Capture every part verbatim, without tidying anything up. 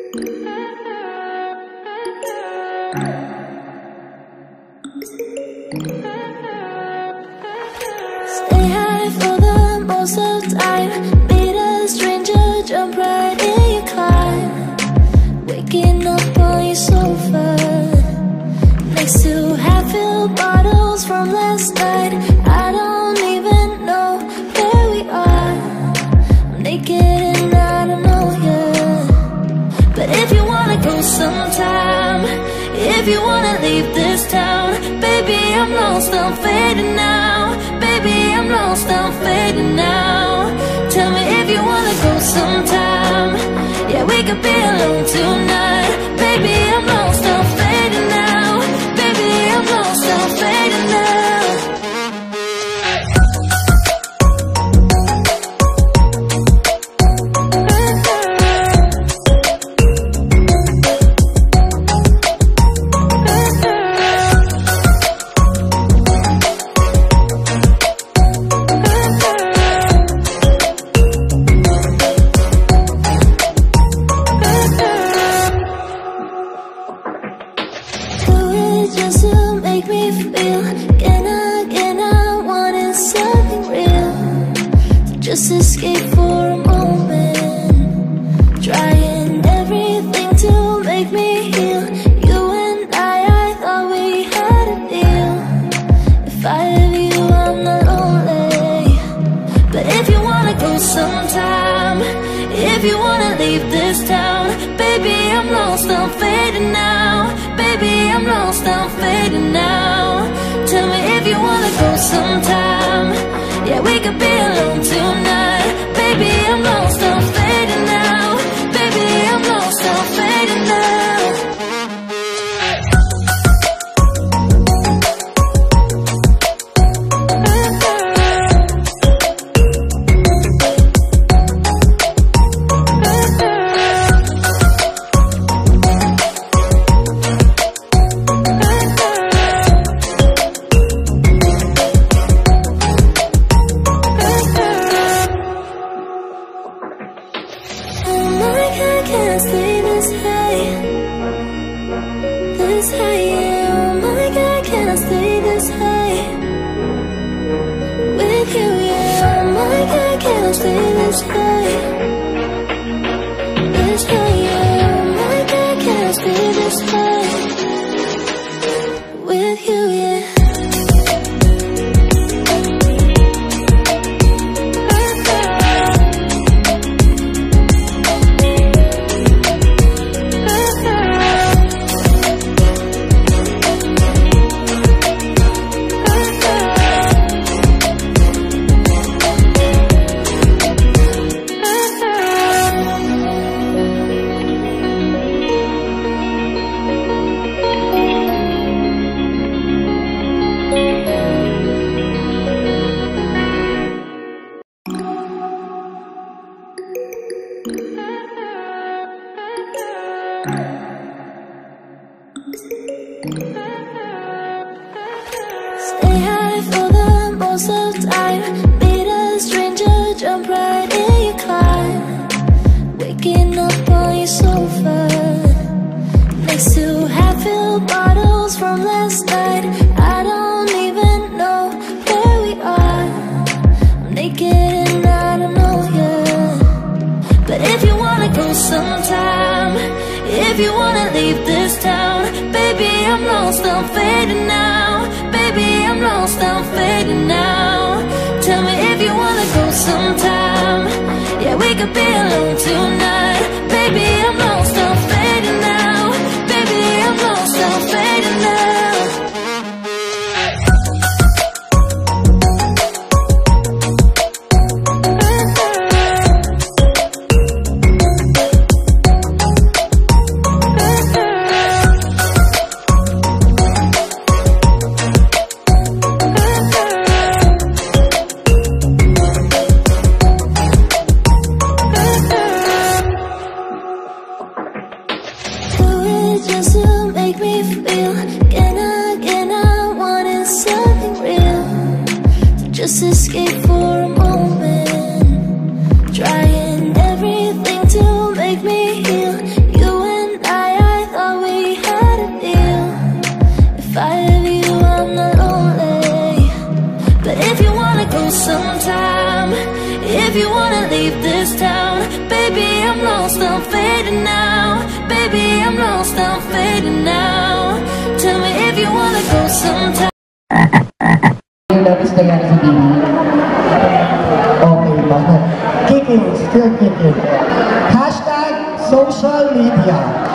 Stay high for the most of time. Meet a stranger, jump right in your climb. Waking up on your sofa next to half-filled bottles from last night. I don't even know where we are. I'm naked and I don't know you. But if you wanna go sometime, if you wanna leave this town, baby, I'm lost, I'm fading now. Baby, I'm lost, I'm fading now. Tell me if you wanna go sometime. Yeah, we could be alone tonight. Baby, I'm lost, I'm fading now. Baby, I'm lost, I'm fading now. Just to make me feel again, again, I wanted something real. So just escape for a moment, trying everything to make me heal. You and I, I thought we had a deal. If I have you, I'm not lonely. But if you wanna go sometime, if you wanna leave this town, baby, I'm lost, I'm fading now. Baby, I'm lost, I'm fading now. Tell me if you wanna go sometime. Yeah, we could be alone tonight. Baby, I'm lost, I'm fading now. Baby, I'm lost, I'm fading now. Can't stay this high, this high, yeah. Oh my God, can't stay this high with you, yeah. Oh my God, can't stay this high, this high, yeah. Oh my God, can't stay this high with you, yeah. Stay high for the most of time. Meet a stranger, jump right in your climb. Waking up on your sofa next to half-filled bottles from last night. I don't even know where we are. I'm naked and I don't know you. But if you wanna go sometime, if you wanna leave this town, baby, I'm lost, I'm fading now. Baby, I'm lost, I'm fading now. Tell me if you wanna go sometime. Yeah, we could be alone tonight. Baby, I'm lost, I'm fading now. Baby, I'm lost, I'm fading now. if you wanna leave this town. Baby, I'm lost, I'm fading now. Baby, I'm lost, I'm fading now. Tell me if you wanna go sometime. Yung labis na yan sa T V. Okay ba? Kicking, still kicking. Hashtag social media.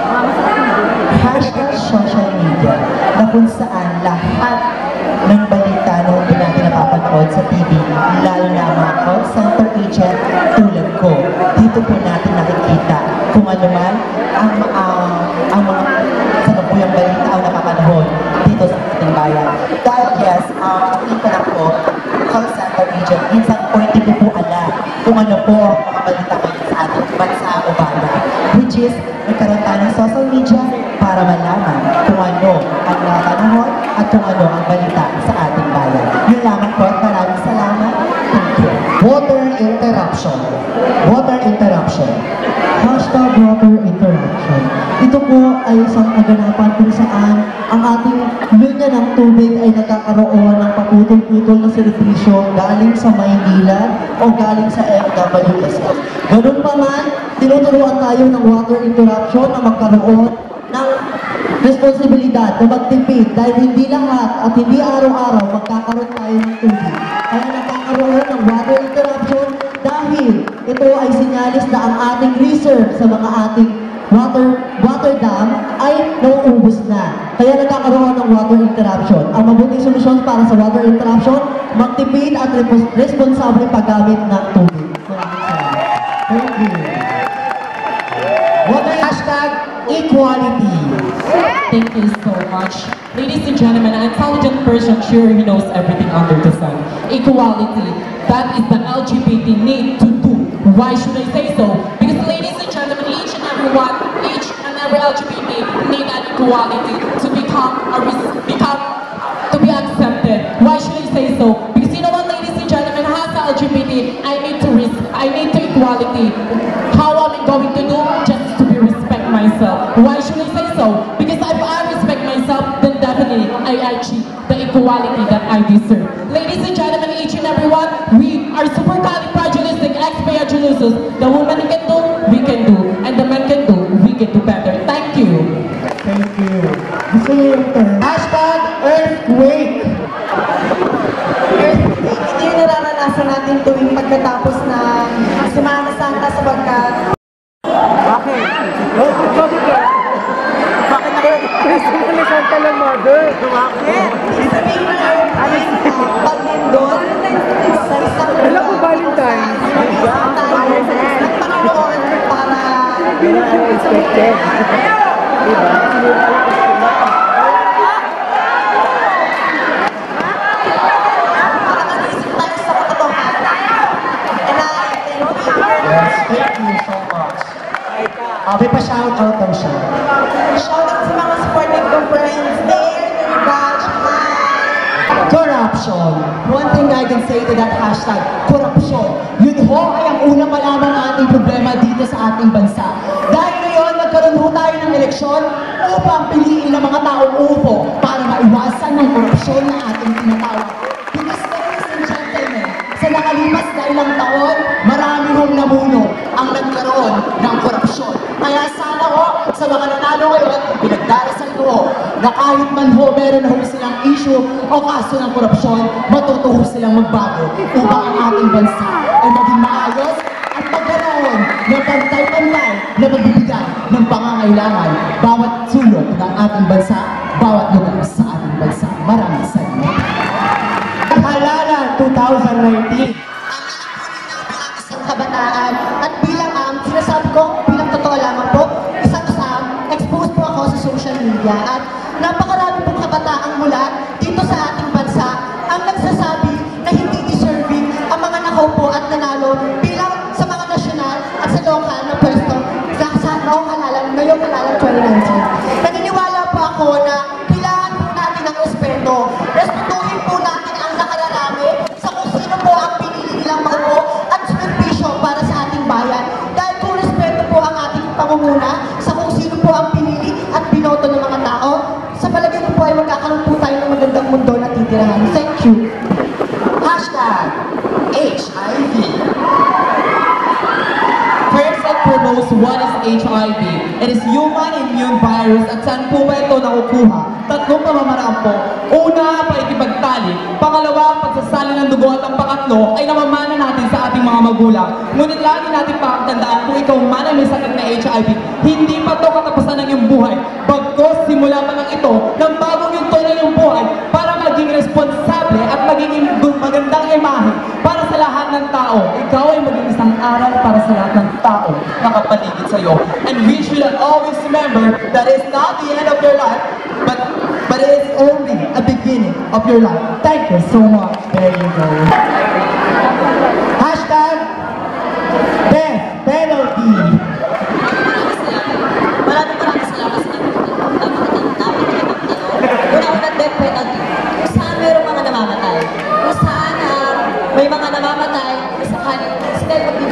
Hashtag social media na kung saan lahat ng balita na hindi natin napapanood sa T V, lalo na mga call center agent tulad ko. Dito po natin nakikita kung ano man ang, uh, ang mga sanapuyang balita o napapanahon dito sa ating bayan. Dahil yes, uh, nakikita na po, call center agent, minsan po hindi po po alam kung ano po ang mga balita ngayon sa ating bansa o bayan. Which is, nagkaroon tayo ng social media para malaman kung ano ang mga panahon at kung ano ang balita sa ating bayan. Yun lamang po at maraming salamat. Thank you. Water interruption. Water interruption. Hashtag water interruption. Ito po ay isang kaganapan kung saan ang ating linya ng tubig ay nagkakaroon ng paputol-putol na servisyo galing sa Maynila o galing sa F W S S. Ganun pa man, tinuturuan tayo ng water interruption na magkaroon ng responsibilidad na magtipid dahil hindi lahat at hindi araw-araw magkakaroon tayo ng tubig. Kaya nagkakaroon ng water interruption dahil ito ay sinyalis na ang ating reserve sa mga ating water water dam ay nauubos na. Kaya nagkakaroon ng water interruption. Ang mabuting solusyon para sa water interruption, magtipid at responsable paggamit ng tubig. Maraming salamat. Thank you. Water hashtag equality. Thank you so much. Ladies and gentlemen, an intelligent person sure he knows everything under the sun. Equality, that is the L G B T need to do. Why should I say so? Because ladies and gentlemen, each and every one, each and every L G B T need an equality to become, a become, to be accepted. Why should I say so? Because you know what, ladies and gentlemen, as L G B T, I need to risk, I need to equality. How am I going to do? Just to be respect myself. Why should I say so? Because if I respect myself, then definitely I achieve the equality that I deserve. Ladies and gentlemen, each and every one, we are supercalifragilisticexpialidocious. The woman can do, we can do, and the man can do, we can do better. Thank you. Thank you. Gusto niyo yung term? Hashtag earthquake. Earthquake, ito yung nararanasan natin tuwing pagkatapos ng Semana Santa sapagkat Bakit? Bakit ka? Bakit na kayo? Semana Santa lang, mother. Bakit? sabihin mo na earthquake, pag nandun sa isang Alam ko, Valentine's. mag-isang tayo ng Panginoon para Expected. Diba? Thank you so much. Uh, may pa-shout out daw siya. shout out sa mga supporting ko friends there, your batch, hi! Corruption. One thing I can say to that hashtag, corruption. Yun ho ay ang unang malamang ating problema dito sa ating bansa. Dahil ngayon, nagkaroon ho tayo ng eleksyon upang piliin ng mga taong upo para maiwasan ng korupsyon na ating tinatawag. Because ladies and gentlemen, sa nakalipas na ilang taon, marami hong namuno ang nagkaroon ng korupsyon. Kaya sana ho, sa mga nanalo ngayon, pinagdarasal ko ho, na kahit man ho, meron na ho silang issue o kaso ng korupsyon, matutuho silang magbago upang ang ating bansa ay maging maayos at magkaroon ng pantay-pantay na magbibigay ng pangangailangan bawat sulok ng ating bansa, bawat lugar sa ating bansa. Maraming salamat. Halalan twenty nineteen. Isang kabataan at bilang um, sinasabi ko, bilang totoo lamang po, isang um, exposed po ako sa social media at napakarami pong kabataang mulat dito sa ating bansa ang nagsasabi na hindi deserving ang mga nakaupo at nanalo bilang sa mga nasyonal at sa lokal na pwesto sa, sa noong halalan, ngayong halalan twenty nineteen. Naniniwala po ako na kailangan po natin ang respeto. Respetuhin po natin ang nakararami sa kung sino po ang pinili nilang maupo at supervision para sa ating bayan. Dahil kung respeto po ang ating pangunguna sa kung sino po ang pinili at binoto ng mga tao, sa palagay ko po ay magkakaroon po tayo ng magandang mundo na titirahan. Thank you. Hashtag H I V. foremost, what is H I V? It is human immune virus at saan po ba ito nakukuha? Tatlong pamamaraan po. Una, paikipagtali. Pangalawa, pagsasali ng dugo at ang pangatlo ay namamana natin sa ating mga magulang. Ngunit lagi natin pakatandaan kung ikaw man ay may sakit na H I V, hindi pa ito katapusan ng iyong buhay. Bagkos, simula pa lang ito ng bagong yung tono ng buhay para maging responsable at maging magandang imahe para sa lahat ng tao. Ikaw ay maging isang aral para sa lahat ng tao na kapaligid sa iyo. And we should always remember that it's not the end of your life, but but it is only a beginning of your life. Thank you so much. There you go. Hashtag death penalty. Maraming maraming salamat sa napakatang napakatang tanong. Una-una, death penalty. Kung saan mayroong mga namamatay. Kung saan ah, may mga namamatay, sakali, sila